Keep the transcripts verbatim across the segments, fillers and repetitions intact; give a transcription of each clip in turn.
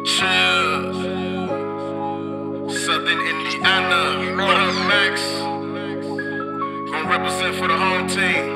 Chill. Southern Indiana. What up, Max? Gonna represent for the home team.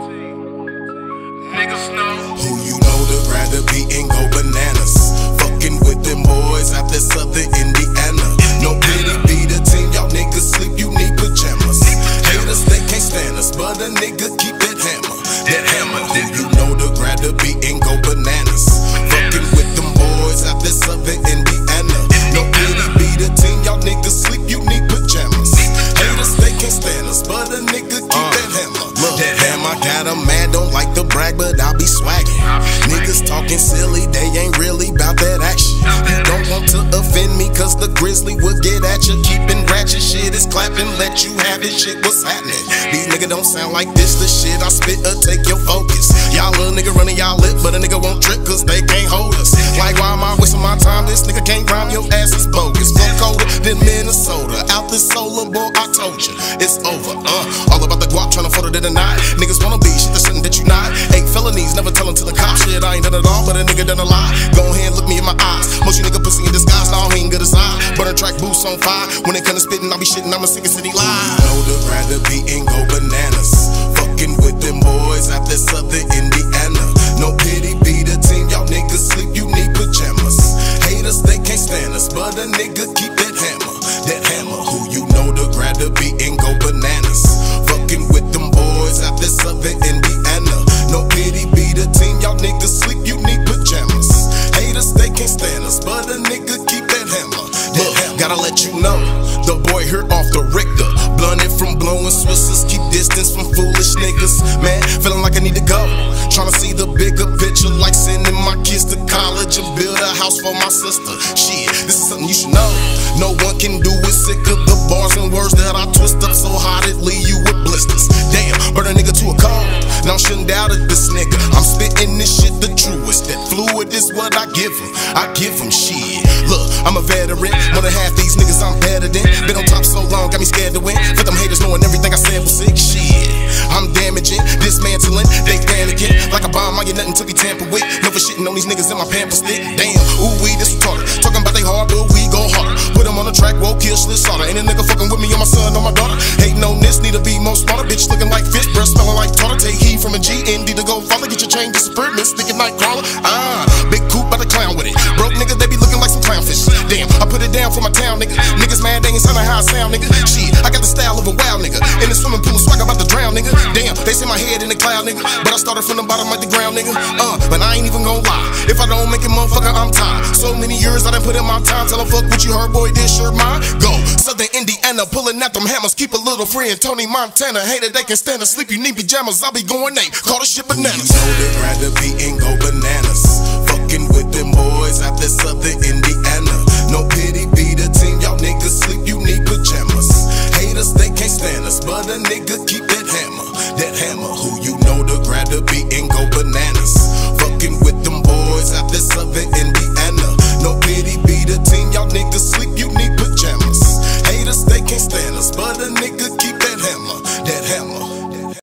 Niggas know who you know to grab the beat and go bananas. Fucking with them boys out there Southern Indiana. No pity be the team, y'all niggas sleep, you need pajamas. Haters, they can't stand us, but a nigga keep that hammer. That hammer, who you know to grab the beat and go bananas. Fucking with them boys out there Southern Indiana. No pity be the team, y'all niggas sleep, you need pajamas. Haters, they can't stand us, but a nigga keep that hammer. Look, that hammer got a man, don't like to brag, but I be swaggin'. Niggas talking silly, they ain't really bout that action. You don't want to offend me, cause the grizzly would get at you. Keeping ratchet shit is clapping, let you have it, shit, what's happening? These niggas don't sound like this, the shit I spit or take your focus. Y'all little nigga running y'all lip, but a nigga won't trip, cause they can't hold us. Like, why am I wasting my time? This nigga can't rhyme, your ass is bogus. Flow colder than Minnesota, out this solar, boy, I told you, it's over, uh. All about the guap, tryna photo to deny. Niggas wanna be shit, that's something that you not. Eight felonies, never tell them to the cops. Shit, I ain't done it all, but a nigga done a lie. Go ahead, look me in my eyes. Most you nigga pussy in disguise, now he ain't good as I. Butter track boots on fire. When it come to spitting, I be shitting, I'm a sick city lie. You know to grab the beat and go bananas. Fucking with them boys out there Southern Indiana. No pity be the team, y'all niggas sleep, you need pajamas. Haters, they can't stand us, but a nigga keep that hammer. That hammer, who you know to grab the beat and go bananas. Fucking with them boys out there Southern Indiana. No pity be the team, y'all niggas sleep, you need pajamas. Haters, they can't stand us, but a nigga keep that hammer. That Look, hammer. Gotta let you know, the boy here off the Richter. Blunted from blowing Swissers, keep distance from foolish niggas. Man, feeling like I need to go. Tryna see the bigger picture, like sending my kids to college and build a house for my sister. Shit, this is something you should know. No one can do it, sick of the bars and words that I twist up so hot it leave you with blisters. Damn, burn a nigga to a cold. Now I shouldn't doubt it, this nigga. I'm spitting this shit the truest. That fluid is what I give him. I give him shit. Look, I'm a veteran. More than half these niggas I'm better than. Been on top so long, got me scared to win. For them haters knowing everything I said was sick shit. I'm damaging, dismantling, they panicking. Like a bomb, I get nothing to be tampered with. Never shitting on these niggas in my pamper stick. Damn, ooh, we this retarded. Talking about they hard, but we go harder. Put them on the track, whoa, kill, slit, slaughter. Ain't a nigga fucking with me on my son, on my daughter. Hating on this, need to be more smarter. Bitch looking like fish, breath smelling like tartar. Take heat from a G N D to go father. Get your chain disappeared, miss, thinking night crawler. Ah, big coupe by the clown with it. Broke niggas, they be looking like some clownfish. Damn, I put it down for my town, nigga. Niggas mad, they ain't sounding how I sound, nigga. Shit, I got the style of a wild nigga. In the swimming pool, swag about to drown, nigga. Damn, they see my head in the cloud, nigga. But I started from the bottom like the ground, nigga. Uh, but I ain't even gon' lie. If I don't make it, motherfucker, I'm tired. So many years I done put in my time. Tell a fuck what you heard, boy, this shirt mine. Go, Southern Indiana, pulling out them hammers. Keep a little friend, Tony Montana. Hater, they can stand asleep, you need pajamas. I'll be going ape, call the shit bananas. You know to grab the beat and go bananas. Fucking with them boys out there Southern Indiana. No pity be the team,